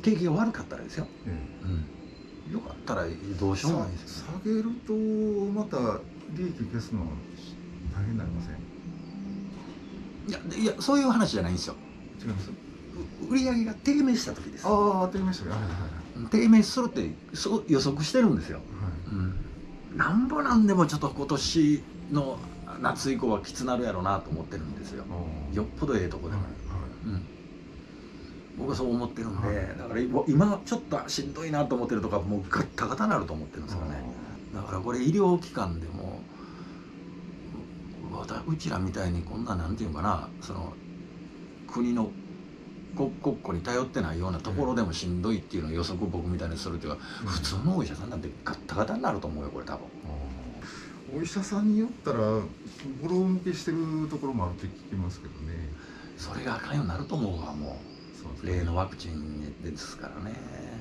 景気が悪かったらですよ、よかったらどうしようもないですよ。 下げるとまた利益消すのは大変になりません？ いやそういう話じゃないんですよ。 違います？ 売り上げが低迷した時です。 ああ、低迷したね。 低迷するって予測してるんですよ。なんぼなんでもちょっと今年の夏以降はきつなるやろうなと思ってるんですよ。よっぽどええとこでも。僕はそう思ってるんで、だから今ちょっとしんどいなと思ってるとかもうガッタガタになると思ってるんですよね。だからこれ医療機関でもうちらみたいにこんななんていうかな、その国の国庫に頼ってないようなところでもしんどいっていうのを予測僕みたいにするっていうか、普通のお医者さんなんてガッタガタになると思うよこれ多分。 お医者さんによったらボロ向けしてるところもあるって聞きますけどね。 それがあかんようになると思うわ。もう例のワクチンですからね。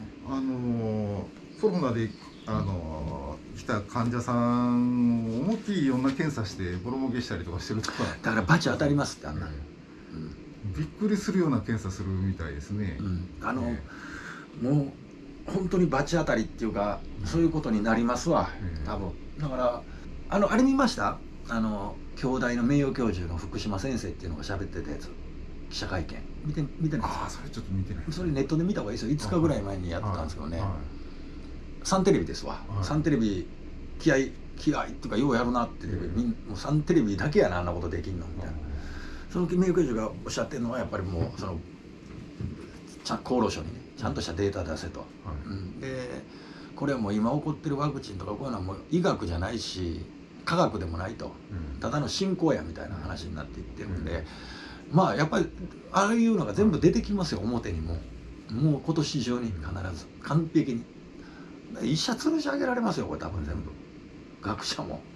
コロナで来た患者さんを思いっきりいろんな検査してボロ儲けしたりとかしてるとか、 だからバチ当たりますってあんな、 びっくりするような検査するみたいですね。 もう本当にバチ当たりっていうか、そういうことになりますわ多分。だからあれ見ました？京大の名誉教授の福島先生っていうのが喋ってたやつ、記者会見見てないですか？ ああ、それちょっと見てない。 それネットで見た方がいいですよ。5日ぐらい前にやってたんですけどね、サンテレビですわ。サンテレビ気合とかようやるなって、もうサンテレビだけやなあんなことできんのみたいな。その名誉教授がおっしゃってるのはやっぱりもうその厚労省にねちゃんとしたデータ出せと。でこれはもう今起こってるワクチンとかこういうのはもう医学じゃないし科学でもないと、ただの信仰やみたいな話になっていってるんで、まあやっぱりああいうのが全部出てきますよ表にもう今年中に必ず完璧に医者吊るし上げられますよこれ多分全部。学者も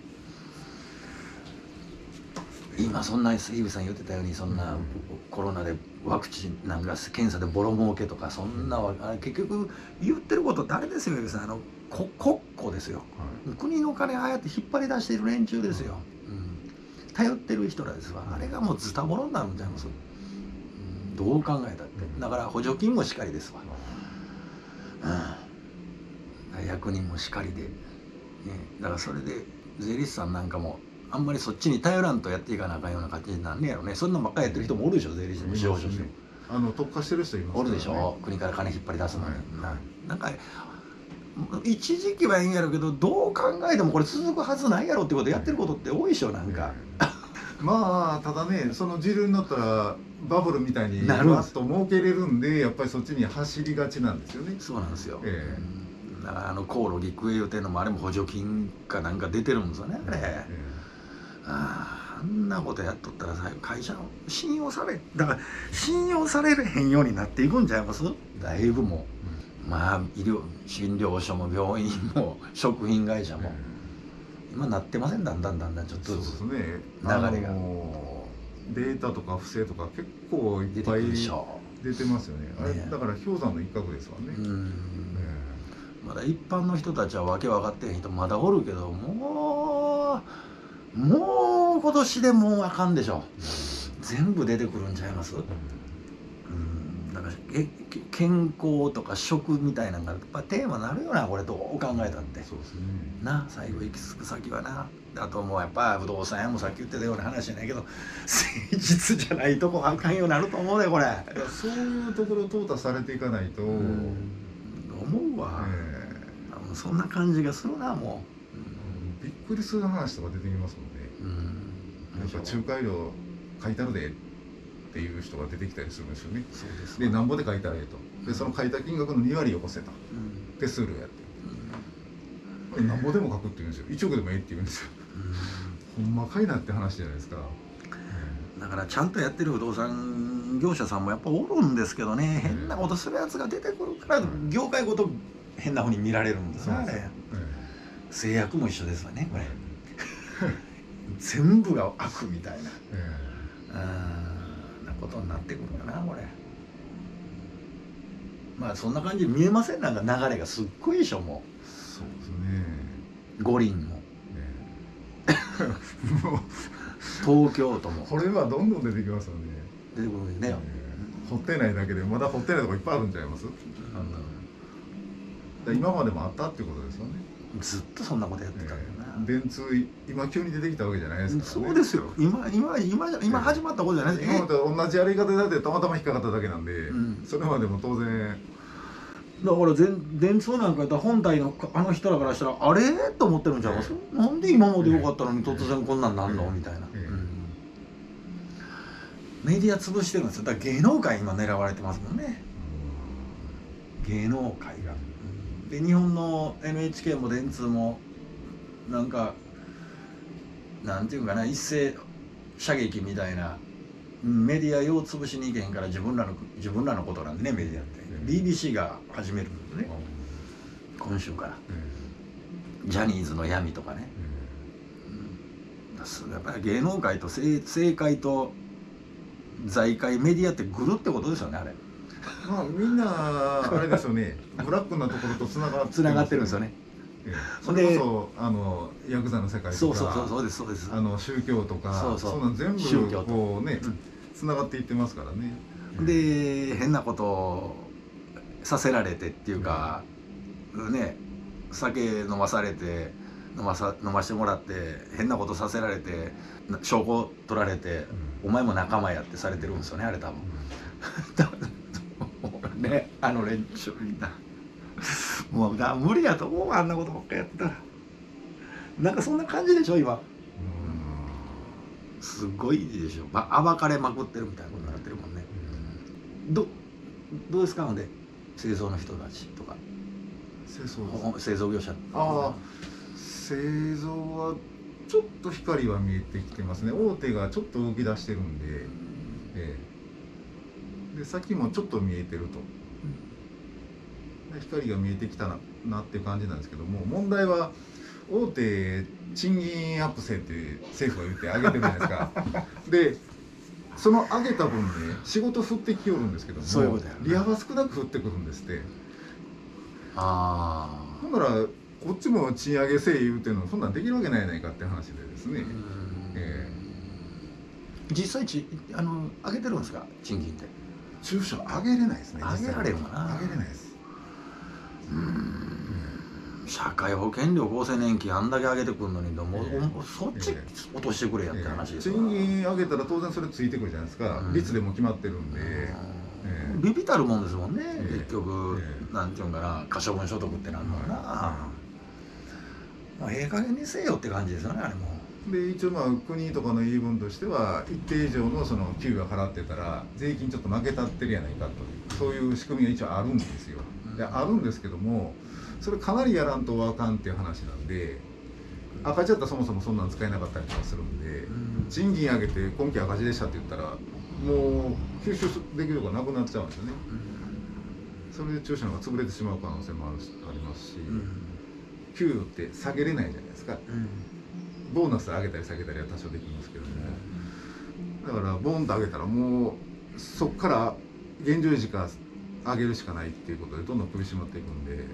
今そんな杉部さん言ってたようにそんなコロナでワクチンなんか検査でボロ儲けとかそんな結局言ってること誰ですよ杉部さん、国庫ですよ、国の金ああやって引っ張り出している連中ですよ、頼ってる人らですわ。あれがもうズタボロになるんちゃいます？どう考えたって。だから補助金もしかりですわ、役人もしかりで、だからそれで税理士さんなんかもあんまりそっちに頼らんとやっていかなあかんような感じになんねやろね。そんなばっかりやってる人もおるでしょ、税理士でも司法書士特化してる人いますからね。 おるでしょ、国から金引っ張り出すのに、なんか一時期はいいんやろうけど、どう考えてもこれ続くはずないやろってことやってることって多いでしょなんか。 まあただね、その時流になったらバブルみたいにわっと儲けれるんで、やっぱりそっちに走りがちなんですよね。 そうなんですよ。だからコオロギ食え言うてんのもあれも補助金かなんか出てるんですよねあれ。あんなことやっとったら会社の信用されへんようになっていくんちゃいます？だいぶもう、まあ診療所も病院も食品会社も今なってません？だんだんちょっとずつ流れが。 データとか不正とか結構いっぱい出てますよね。あれだから氷山の一角ですわね。 まだ一般の人たちはわけ分かってへん人まだおるけど、もう今年でもうあかんでしょ。全部出てくるんちゃいます？だから健康とか食みたいなのがやっぱテーマになるよなこれ、どう考えたって。 そうですね。 な、最後行き着く先はな。あともうやっぱ不動産屋もさっき言ってたような話じゃないけど、誠実じゃないとこあかんようになると思うねこれ。 そういうところを淘汰されていかないと。思うわ。そんな感じがするなもう。びっくりする話とか出てきますもんね。やっぱ仲介料書いてあるでっていう人が出てきたりするんですよね。 そうです。 でなんぼで書いたらええと。でその書いた金額の2割よこせと。手数料やって。なんぼでも書くって言うんですよ。1億でもええって言うんですよ。ほんまかいなって話じゃないですか。 だからちゃんとやってる不動産業者さんもやっぱおるんですけどね、変なことするやつが出てくるから業界ごと変なふうに見られるんですねあれ。製薬も一緒ですわねこれ。全部が悪みたいななことになってくるよなこれ。まあそんな感じに見えません？なんか流れがすっごいでしょもう。 そうですね。 五輪も東京都もこれはどんどん出てきますよね。 出てくるね。 掘ってないだけでまだ掘ってないとこいっぱいあるんちゃいます？今までもあったっていうことですよね。 ずっとそんなことやってたんだよな。 電通今急に出てきたわけじゃないですからね。 そうですよ。今始まったことじゃないです。 今まで同じやり方でだってたまたま引っかかっただけなんで、それまでも当然。 だから電通なんかやったら本体のあの人らからしたらあれと思ってるんちゃいます？なんで今まで良かったのに突然こんなんなんのみたいな。メディア潰してるんですよ。だから芸能界今狙われてますもんね。芸能界が。で日本の NHK も電通もなんかなんていうかな、一斉射撃みたいな、メディア用潰しにいけへんから自分らのことなんでね、メディアって。BBC が始めるんですね、今週から。ジャニーズの闇とかね。やっぱり芸能界と政界と財界、メディアってグルってことですよね、あれ。 まあみんなあれですよね、ブラックなところとつながってるんですよね。 それこそヤクザの世界とか、 そうです宗教とか、そんな全部こうねつながっていってますからね。 で変なことをさせられてっていうかね、酒飲まされて飲ましてもらって変なことさせられて証拠取られて、お前も仲間やってされてるんですよね、あれ多分。ね、あの連中みんなもう無理やと思う、あんなことばっかやってたら。なんかそんな感じでしょ今。すごいでしょ、暴かれまくってるみたいなことになってるもんね。どうですか、ほんで製造の人たちとか製造業者。 製造はちょっと光は見えてきてますね。大手がちょっと動き出してるんで、で先もちょっと見えてると、光が見えてきたなっていう感じなんですけども、問題は大手賃金アップせって政府が言って上げてるじゃないですか。でその上げた分ね、仕事降ってきよるんですけども、利幅少なく降ってくるんですって。ほんならこっちも賃上げせえ言うてんのそんなんできるわけないやないかって話でですね。 実際上げてるんですか、賃金って。 中小上げれないですね。 上げられるかな。 上げれないです。 社会保険料、厚生年金あんだけ上げてくるのに、そっち落としてくれやって話ですよ。 賃金上げたら当然それついてくるじゃないですか。率でも決まってるんで。 ビビたるもんですもんね、結局。なんていうんかな、可処分所得ってなんだろうな。ええ加減にせよって感じですよね、あれも。 で一応国とかの言い分としては、一定以上のその給与払ってたら税金ちょっと負けたってるやないかと、そういう仕組みが一応あるんですよ。であるんですけども、それかなりやらんとあかんっていう話なんで、赤字だったらそもそもそんなん使えなかったりとかするんで、賃金上げて今期赤字でしたって言ったらもう吸収できるとこなくなっちゃうんですよね。それで中小が潰れてしまう可能性もありますし、給与って下げれないじゃないですか。ボーナス上げたり下げたりは多少できますけども、だからボーンと上げたらもうそこから現状維持か上げるしかないっていうことでどんどん首絞まっていくんで、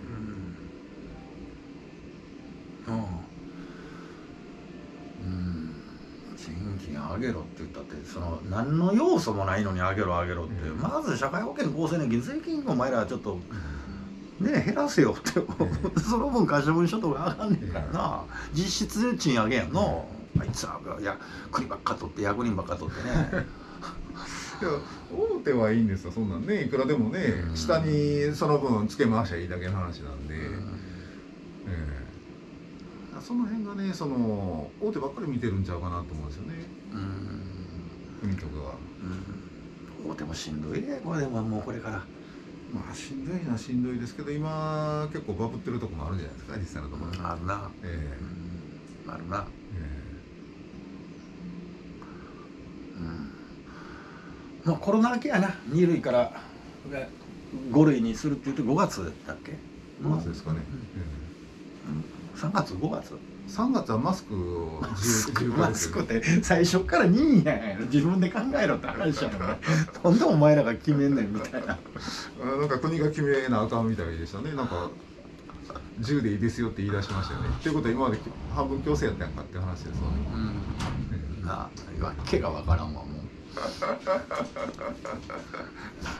賃金上げろって言ったって、その何の要素もないのに上げろって、まず社会保険厚生年金税金お前らちょっとね減らせよってその分可処分所得が上がんねんからな。実質賃上げやんの、あいつらが国ばっか取って役人ばっか取ってね。いや大手はいいんですよ、そんなんね、いくらでもね、下にその分付け回しゃいいだけの話なんで、その辺がね、その大手ばっかり見てるんちゃうかなと思うんですよね、国とかは。大手もしんどいね、これでももうこれから。まあしんどいのはしんどいですけど、今結構バブってるとこもあるじゃないですか、実際のところ。あるな、あるな。まあコロナ明けやな、2類から5類にするって言うと5月だっけ。5月ですかね。3月5月3月はマスクをマスクって最初から任意やん、自分で考えろって話やからとんでもお前らが決めんねんみたいな。なんか国が決めなあかんみたいでしたね。なんか10でいいですよって言い出しましたよね。っていうことは今まで半分強制やったんかって話ですよね。なあ、わけがわからんわもう。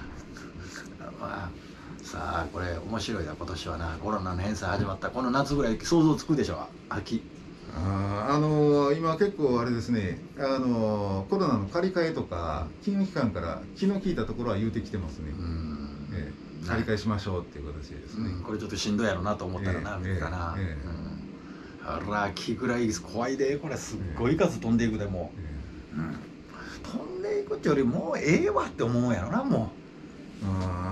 さあこれ面白いな今年はな。コロナの返済始まったこの夏ぐらい想像つくでしょ。秋。 今結構あれですね、コロナの借り換えとか金融機関から気の利いたところは言うてきてますね。借り換えしましょうっていう形ですね。 これちょっとしんどいやろなと思ったらな、見てたな。あら秋ぐらい怖いで、これすっごい数飛んでいくでも、飛んでいくってよりもうええわって思うんやろな、もう。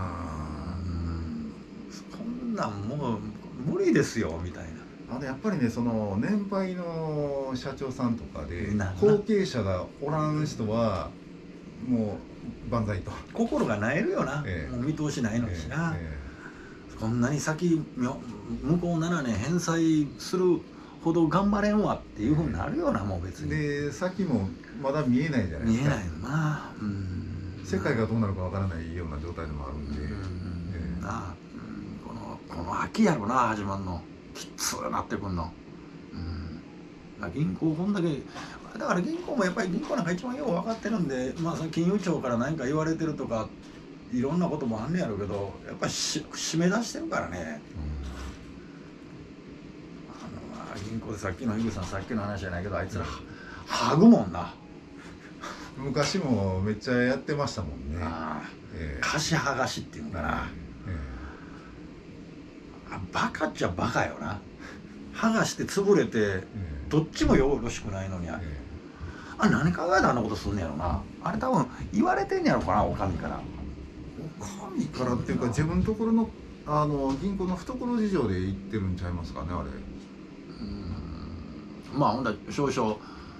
そんなんもう無理ですよみたいな。 やっぱりね、その年配の社長さんとかで後継者がおらん人はもう万歳と。 心がなえるよな、もう見通しないのにしな、こんなに先向こう7年返済するほど頑張れんわっていうふうになるよな、もう別に。で先もまだ見えないじゃないですか。 見えないのな、 世界がどうなるかわからないような状態でもあるんで、 この秋やろな、始まるのきつーなってくんの。銀行こんだけだから、銀行もやっぱり銀行なんか一番よう分かってるんで、まあその金融庁から何か言われてるとかいろんなこともあんねやろうけど、やっぱり締め出してるからね。銀行でさっきの井口さんさっきの話じゃないけど、あいつらはぐもんな。 昔もめっちゃやってましたもんね。 貸し剥がしっていうのかな。バカっちゃバカよな。剥がして潰れてどっちもよろしくないのに、何考えてあんなことすんねやろな。あれ多分言われてんやろかな、お上から。 お上からっていうか、自分のところの銀行の懐事情で言ってるんちゃいますかね、あれ。 まあほんだ少々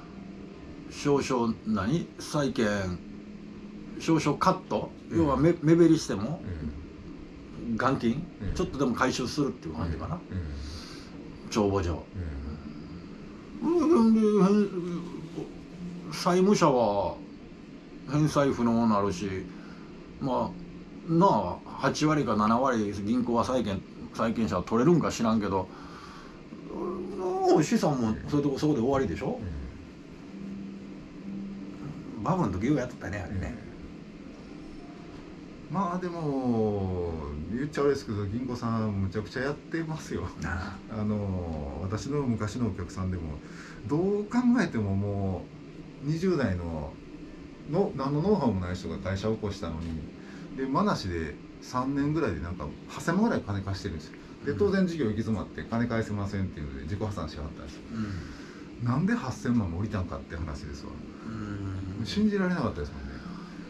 債券少々カット、要は目減りしても元金ちょっとでも回収するっていう感じかな、帳簿上。債務者は返済不能になるし、まあなあ8割か7割銀行は債権者は取れるんか知らんけど、資産もそこで終わりでしょ。バブルの時ようやっとったね、あれね。 まあでも言っちゃあれですけど、銀行さんむちゃくちゃやってますよ。私の昔のお客さんでもどう考えてももう20代の何のノウハウもない人が会社を起こしたのに、でマナシで3年ぐらいでなんか8000万ぐらい金貸してるんですよ。で当然事業行き詰まって金返せませんっていうので自己破産しはったんですよ。なんで8000万も降りたんかって話ですわ。信じられなかったですもんね。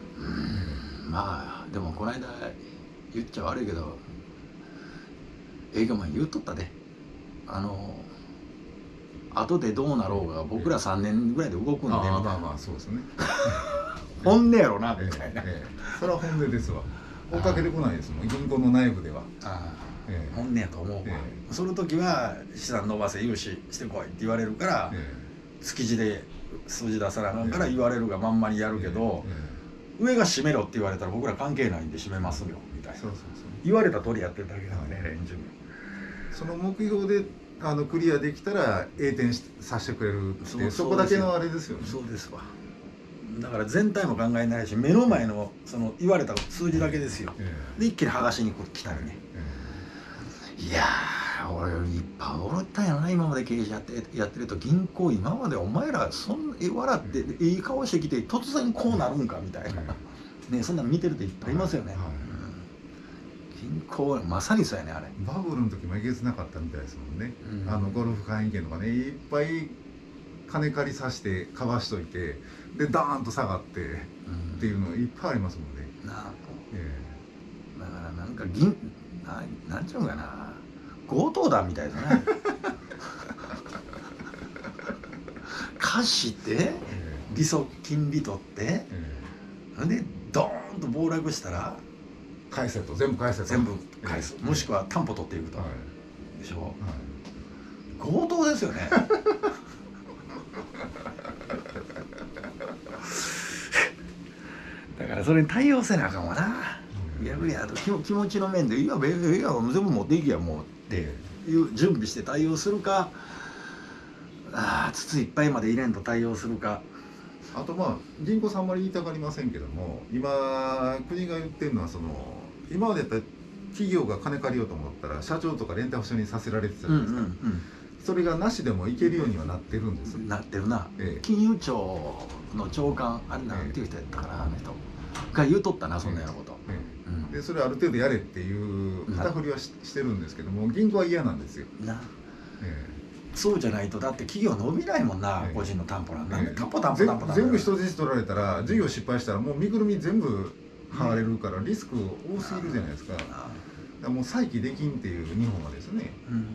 まあでもこの間言っちゃ悪いけど、営業マン言うとったで、後でどうなろうが僕ら3年ぐらいで動くんでみたいな。 まあそうですね。 本音やろなみたいな。 それは本音ですわ。追っかけてこないですもん、銀行の内部では。 本音やと思うわ。その時は資産伸ばせ融資してこいって言われるから、築地で数字出さなあかんから言われるがまんまにやるけど、上が閉めろって言われたら僕ら関係ないんで閉めますよみたいな。言われた通りやってるだけなのね、連中。 その目標でクリアできたら栄転させてくれるって、そこだけのあれですよね。 そうですわ。だから全体も考えないし、目の前のその言われた数字だけですよ。で一気に剥がしに来たりね。いやー、俺いっぱいおったんやな、今まで経営者やってると。銀行今までお前らそん笑っていい顔してきて突然こうなるんかみたいなね、そんなの見てるといっぱいいますよね。銀行まさにそうやね、あれ。 バブルの時もえげつなかったみたいですもんね。ゴルフ会員権とかね、いっぱい金借りさせてかわしといて、でダーンと下がってっていうのがいっぱいありますもんね。 だからなんかなんちゅうのかな、強盗団みたいですね。貸して利息金利取って、でドーンと暴落したら返せと、全部返せと、 全部返す、もしくは担保取っていくと、でしょ。強盗ですよね。だからそれに対応せなあかんわな。逆に気持ちの面で「いや全部持っていきやもう」っていう準備して対応するか、筒いっぱいまで入れんと対応するか。 あとまあ銀行さんあんまり言いたがりませんけども、今国が言ってるのは、その今までやったら企業が金借りようと思ったら社長とかレンタ保証人させられてたじゃないですか、それがなしでもいけるようにはなってるんです。 なってるな、金融庁の長官あれなんていう人やったかな、あの人が言うとったな、そんなようなこと、 でそれある程度やれっていう旗振りはしてるんですけども、銀行は嫌なんですよな、 そうじゃないとだって企業伸びないもんな、個人の担保なんだ、担保全部人質取られたら事業失敗したらもう身ぐるみ全部払われるからリスク多すぎるじゃないですか。だからもう再起できんっていう日本はですね、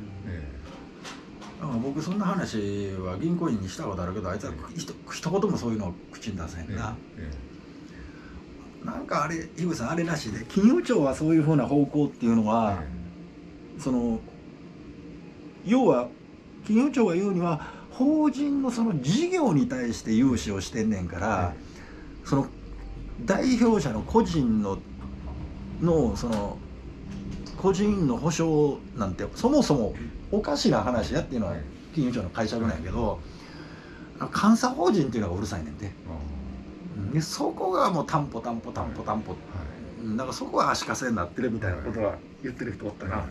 僕そんな話は銀行員にしたことあるけど、あいつは一言もそういうのを口に出せへんな。なんかあれ、井口さんあれらしいで、金融庁はそういうふうな方向っていうのは、その要は金融庁が言うには法人のその事業に対して融資をしてんねんから、その代表者の個人のその個人の保証なんてそもそもおかしな話やっていうのは金融庁の解釈なんやけど、監査法人っていうのがうるさいねんて。でそこがもう担保、だからそこは足かせになってるみたいなことは言ってる人おったな。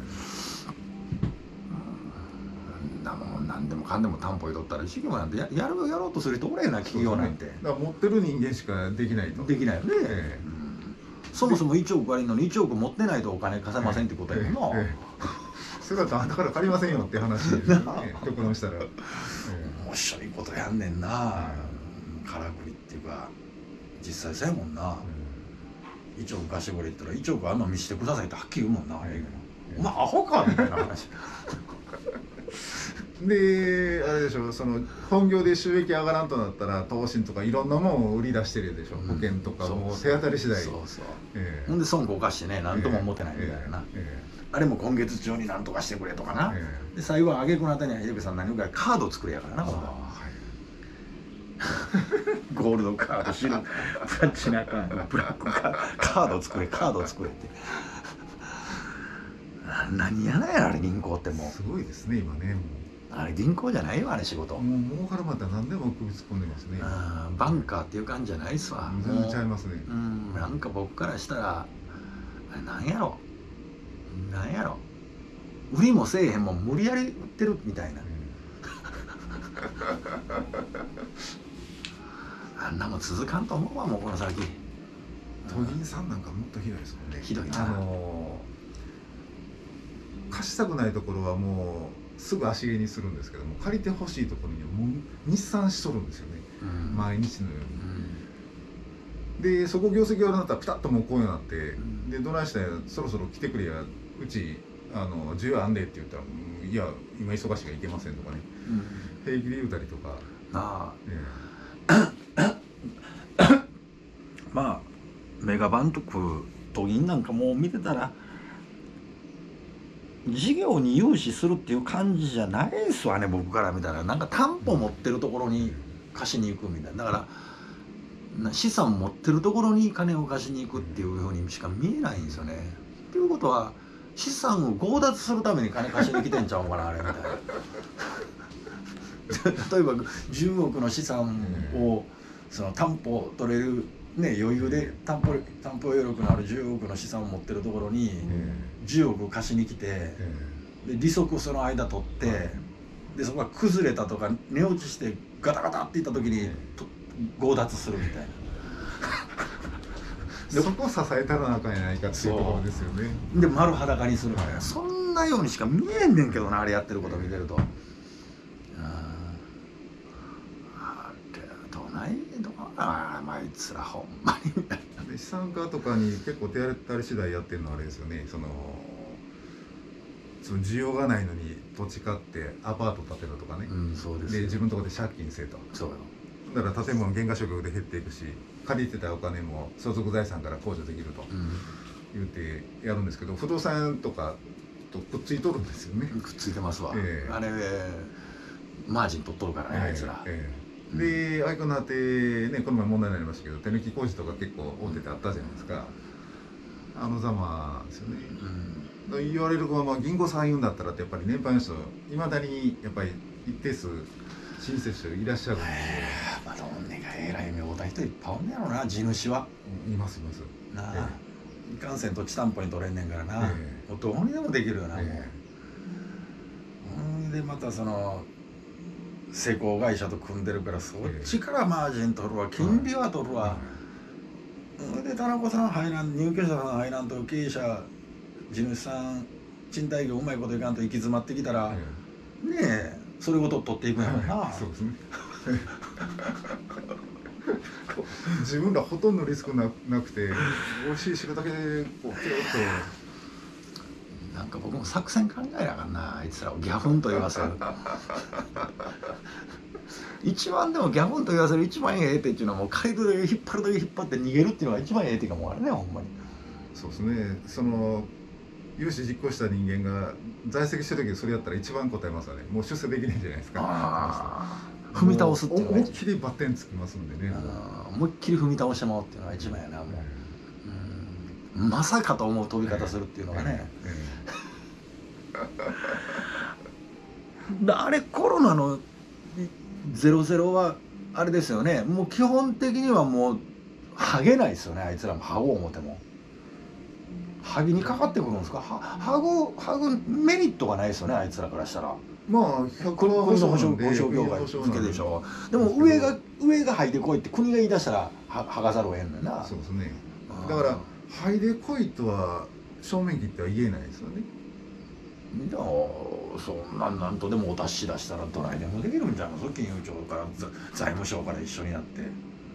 何でもかんでも担保入れとったら事業なんてやろうとする人おれへんな、企業なんて。 だから持ってる人間しかできないと。 できないよね。そもそも1億悪いのに1億持ってないとお金貸せませんってことやけどな。 それだとあんたから借りませんよって話ですよね、極論したら。 面白いことやんねんな、からくりっていうか実際そうやもんな。1億貸してくれって言ったら1億あんま見せてくださいってはっきり言うもんな。お前アホかみたいな話。 であれでしょ、その本業で収益上がらんとなったら投資とかいろんなもんを売り出してるでしょ、保険とかもう手当たり次第。 ほんで損こかしてね、何とも思ってないみたいな、あれも今月中に何とかしてくれとかな、で最後は挙句のあたりには秀樹さん何かカード作れやからな、今度はゴールドカード、シルバー、プラチナカード、ブラックカード作れって何やなんやあれ、銀行ってもうすごいですね今ね。もうあれ銀行じゃないよ、あれ仕事。 もう儲かるまた何でも首突っ込んでますね。 バンカーっていう感じじゃないっすわ。 全然ちゃいますね。 なんか僕からしたらあれなんやろ売りもせえへんもん無理やり売ってるみたいな、あんなもん続かんと思うわ、もうこの先。 都銀さんなんかもっとひどいですもんね。 ひどいな。 貸したくないところはもうすぐ足切りにするんですけども、借りてほしいところにはもう日産しとるんですよね、毎日のように。でそこ業績悪くなったらピタッともうこういうのになって、でどないしたらそろそろ来てくれや、うち需要あんでって言ったら、いや今忙しいから行けませんとかね、平気で言うたりとか。 まあメガバンとく都銀なんかもう見てたら事業に融資するっていう感じじゃないですわね、僕から見たら。なんか担保持ってるところに貸しに行くみたいな。だから資産持ってるところに金を貸しに行くっていうふうにしか見えないんですよね。っていうことは資産を強奪するために金貸しに来てんちゃうかな、あれみたいな。例えば10億の資産をその担保取れるね、余裕で担保余力のある10億の資産を持ってるところに10億貸しに来て、で利息をその間取って、でそこが崩れたとか値落ちしてガタガタっていった時に強奪するみたいな。そこを支えたらなあかんやないかっていうところですよね。 で丸裸にするから、そんなようにしか見えんねんけどな、あれやってること見てると。あいつらほんまにで資産家とかに結構手当たり次第やってるのはあれですよね。その需要がないのに土地買ってアパート建てろとかね、 そうです。 で自分のところで借金せと。 そうよ。 だから建物減価償却で減っていくし、借りてたお金も相続財産から控除できると言ってやるんですけど、不動産とかとくっついとるんですよね。 くっついてますわ、あれマージン取っとるからね、あいつら。 で相方ってね、この前問題になりましたけど、手抜き工事とか結構大手であったじゃないですか。あのざまですよね。言われるまま銀行さん言うんだったらって、やっぱり年配の人いまだにやっぱり一定数親切者いらっしゃるんで、 どんねがえらい目を負うた人いっぱいおんねやろな、地主は。 いますいます。 いかんせん土地担保に取れんねんからな、もうどうにでもできるよな、もう。でまたその施工会社と組んでるから、そっちからマージン取るわ、金利は取るわ、で田中さん入らん、入居者さん入らんと経営者地主さん賃貸業うまいこといかんと行き詰まってきたら、ねえそれごと取っていくんやろな。 そうですね自分らほとんどリスクなくて美味しい汁だけでこうピュッと。 なんか僕も作戦考えなあかんな、あいつらをギャフンと言わせる一番でもギャフンと言わせる一番ええ手っていうのはもう街道で引っ張るだけ引っ張って逃げるっていうのが一番ええ手かもあるね、ほんまに。 そうですね、その融資実行した人間が在籍してる時それやったら一番答えますわね。もう出世できないんじゃないですか。 踏み倒すっていうのが思いっきりバッテンつきますんでね。 思いっきり踏み倒してまうっていうのが一番やな、もう、まさかと思う飛び方するっていうのがね、あれコロナの00はあれですよね、もう基本的にはもうハゲないですよね、あいつらもハゴ思っても。ハゲにかかってくるんですか。ハグメリットがないですよね、あいつらからしたら。 まあ国の保証業界付けでしょ。でも上が剥いでこいって国が言い出したら剥がざるを得んのよな。 そうですね。だから剥いでこいとは正面切っては言えないですよね。 でもそんなんとでもお達し出したらどないでもできるんじゃないの、金融庁から財務省から一緒になって、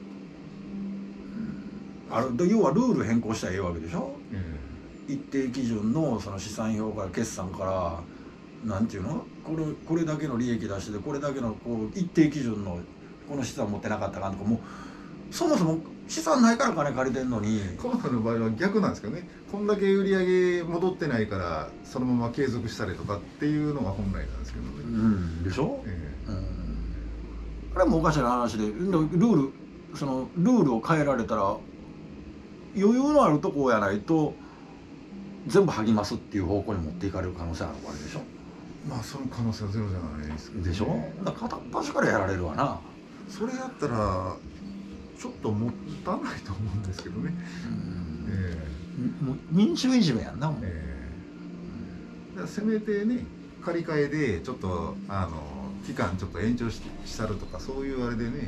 要はルール変更したらええわけでしょ。一定基準のその資産表から決算からなんていうの、これだけの利益出してこれだけのこう一定基準のこの資産持ってなかったかんとか、もうそもそも資産ないから金借りてんのに。 コロナの場合は逆なんですけどね、こんだけ売り上げ戻ってないからそのまま継続したりとかっていうのが本来なんですけどね。 でしょ。あれもおかしな話で、ルールを変えられたら余裕のあるとこやないと全部剥ぎますっていう方向に持っていかれる可能性あるわけでしょ。 まあその可能性はゼロじゃないですけど、ね、 でしょ。だから片っ端からやられるわな。 それやったらちょっともったないと思うんですけどね。 もう民衆いじめやんな、もう。 だからせめてね、借り換えでちょっと期間ちょっと延長したるとかそういうあれでね、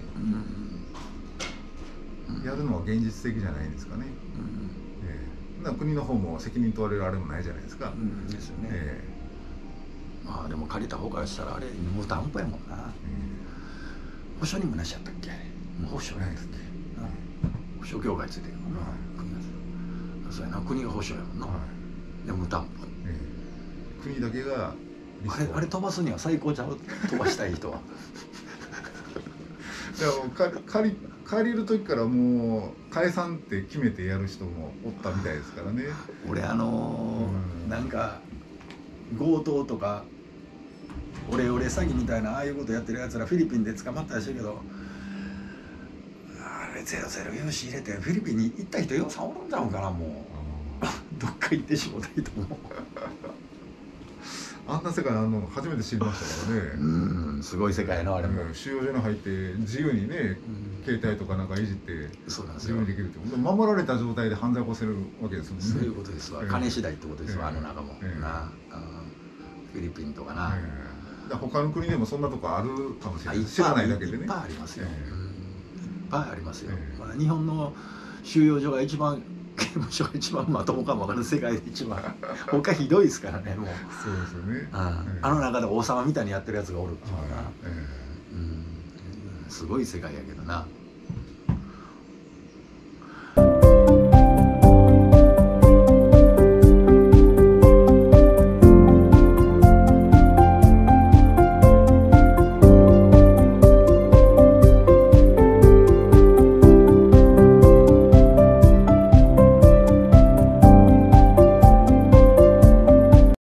やるのは現実的じゃないですかね。国の方も責任問われるあれもないじゃないですか。 ですよね。まあでも借りた方からしたらあれ無担保やもんな。保証にもなしやったっけ。無保証やったっけ。保証協会ついてるもんな。そうやな、国が保証やもんな。で無担保。 国だけがあれ飛ばすには最高ちゃう、飛ばしたい人は。 借りる時からもう解散って決めてやる人もおったみたいですからね。 俺なんか強盗とかオレオレ詐欺みたいなああいうことやってるやつらフィリピンで捕まったりしてるけど、あれ00融資入れてフィリピンに行った人ようさんおるんちゃうんかな、もうどっか行ってしもたいと思う。 あんな世界初めて知りましたからね。 すごい世界のあれも。 収容所に入って自由にね、携帯とかなんかいじって自由にできるって、守られた状態で犯罪を起こせるわけですもんね。 そういうことですわ。金次第ってことですわ、中もな。フィリピンとかな。 他の国でもそんなとこあるかもしれない。知らないだけでね。 いっぱいありますよ。いっぱいありますよ。日本の収容所が一番、刑務所が一番まともかも分からない、世界で一番他ひどいですからね、もう。 そうですよね。 中で王様みたいにやってるやつがおるっていうかな。すごい世界やけどな。